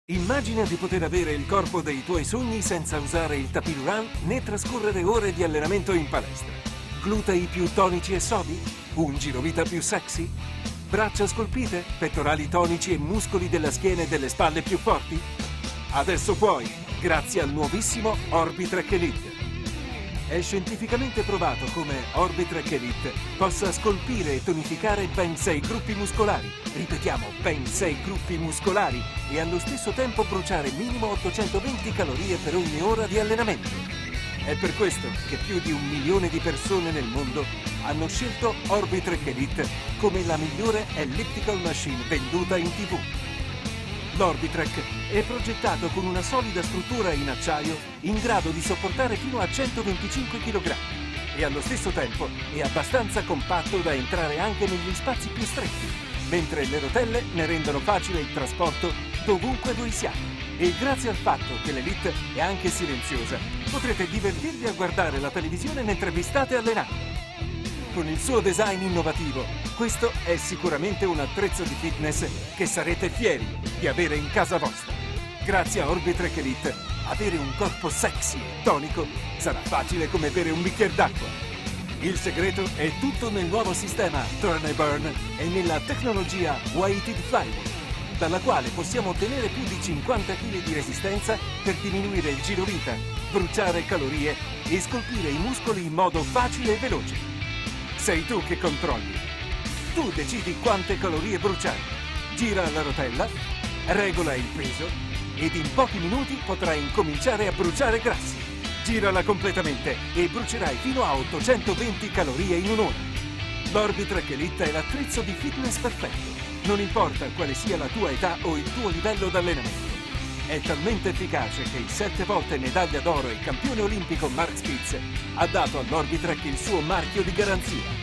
Immagina di poter avere il corpo dei tuoi sogni senza usare il tapis roulant né trascorrere ore di allenamento in palestra. Glutei più tonici e sodi? Un girovita più sexy? Braccia scolpite? Pettorali tonici e muscoli della schiena e delle spalle più forti? Adesso puoi, grazie al nuovissimo Orbitrek Elite. È scientificamente provato come Orbitrek Elite possa scolpire e tonificare ben 6 gruppi muscolari. Ripetiamo, ben 6 gruppi muscolari e allo stesso tempo bruciare minimo 820 calorie per ogni ora di allenamento. È per questo che più di 1 milione di persone nel mondo hanno scelto Orbitrek Elite come la migliore elliptical machine venduta in TV. L'Orbitrek è progettato con una solida struttura in acciaio in grado di sopportare fino a 125 kg e allo stesso tempo è abbastanza compatto da entrare anche negli spazi più stretti, mentre le rotelle ne rendono facile il trasporto dovunque voi siate. E grazie al fatto che l'Elite è anche silenziosa, potrete divertirvi a guardare la televisione mentre vi state allenando. Con il suo design innovativo, questo è sicuramente un attrezzo di fitness che sarete fieri di avere in casa vostra. Grazie a Orbitrek Elite, avere un corpo sexy e tonico sarà facile come bere un bicchiere d'acqua. Il segreto è tutto nel nuovo sistema Turn and Burn e nella tecnologia Weighted Flywheel, dalla quale possiamo ottenere più di 50 kg di resistenza per diminuire il girovita, bruciare calorie e scolpire i muscoli in modo facile e veloce. Sei tu che controlli. Tu decidi quante calorie bruciare. Gira la rotella, regola il peso ed in pochi minuti potrai incominciare a bruciare grassi. Girala completamente e brucerai fino a 820 calorie in un'ora. L'Orbitrek Elite è l'attrezzo di fitness perfetto. Non importa quale sia la tua età o il tuo livello d'allenamento. È talmente efficace che il 7 volte medaglia d'oro e campione olimpico Mark Spitz ha dato all'Orbitrek il suo marchio di garanzia.